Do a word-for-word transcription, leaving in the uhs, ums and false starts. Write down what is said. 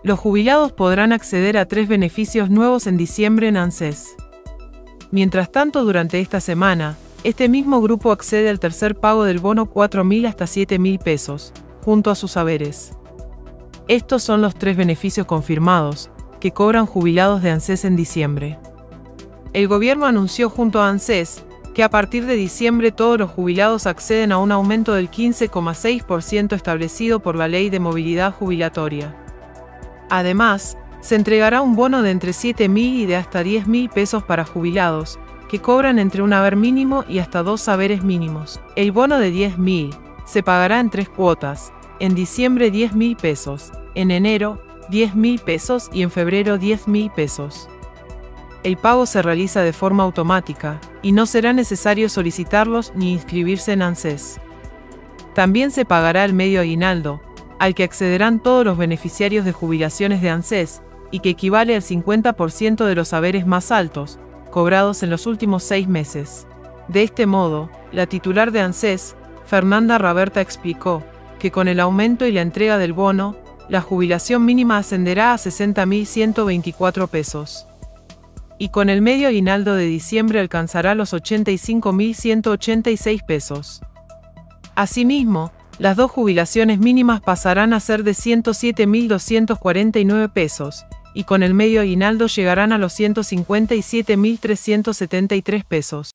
Los jubilados podrán acceder a tres beneficios nuevos en diciembre en ANSES. Mientras tanto, durante esta semana, este mismo grupo accede al tercer pago del bono cuatro mil hasta siete mil pesos, junto a sus haberes. Estos son los tres beneficios confirmados que cobran jubilados de ANSES en diciembre. El gobierno anunció junto a ANSES que a partir de diciembre todos los jubilados acceden a un aumento del quince coma seis por ciento establecido por la Ley de Movilidad Jubilatoria. Además, se entregará un bono de entre siete mil y de hasta diez mil pesos para jubilados, que cobran entre un haber mínimo y hasta dos haberes mínimos. El bono de diez mil se pagará en tres cuotas, en diciembre diez mil pesos, en enero diez mil pesos y en febrero diez mil pesos. El pago se realiza de forma automática, y no será necesario solicitarlos ni inscribirse en ANSES. También se pagará el medio aguinaldo, al que accederán todos los beneficiarios de jubilaciones de ANSES, y que equivale al cincuenta por ciento de los haberes más altos, cobrados en los últimos seis meses. De este modo, la titular de ANSES, Fernanda Raberta, explicó que con el aumento y la entrega del bono, la jubilación mínima ascenderá a sesenta mil ciento veinticuatro pesos. Y con el medio aguinaldo de diciembre alcanzará los ochenta y cinco mil ciento ochenta y seis pesos. Asimismo, las dos jubilaciones mínimas pasarán a ser de ciento siete mil doscientos cuarenta y nueve pesos, y con el medio aguinaldo llegarán a los ciento cincuenta y siete mil trescientos setenta y tres pesos.